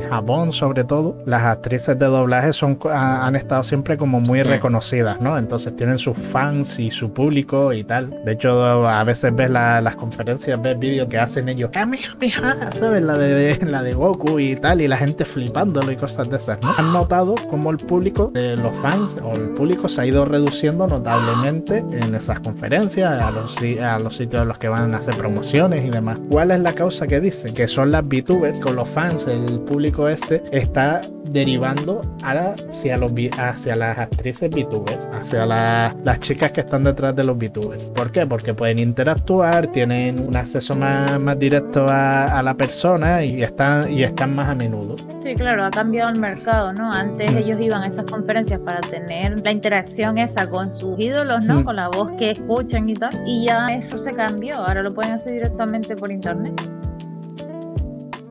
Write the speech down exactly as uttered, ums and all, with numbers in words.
Japón sobre todo, las actrices de doblaje son, ha- han estado siempre como muy Mm. reconocidas, ¿no? Entonces tienen sus fans y su público y tal. De hecho, a veces ves la- las conferencias, ves vídeos que hacen ellos, Kamehameha, ¿sabes? La de, la de Goku y tal, y la gente flipándolo y cosas de esas, ¿no? Han notado cómo el público de los fans o el público se ha ido reduciendo notablemente en esas conferencias, a los, si- a los sitios en los que van a hacer promociones y demás. ¿Cuál es la causa que dicen? Que son las VTubers, con los fans, el público ese está derivando hacia, los, vi- hacia las actrices VTubers, hacia la- las chicas que están detrás de los VTubers. ¿Por qué? Porque pueden interactuar, tienen un acceso más, más directo a, a la persona y están, y están más a menudo. Sí, claro, ha cambiado el mercado, ¿no? Antes Mm. ellos iban a esas conferencias para tener la interacción esa con sus ídolos, ¿no? Mm. Con la voz que escuchan y tal. Y ya eso se cambió, ahora lo pueden hacer directamente por internet.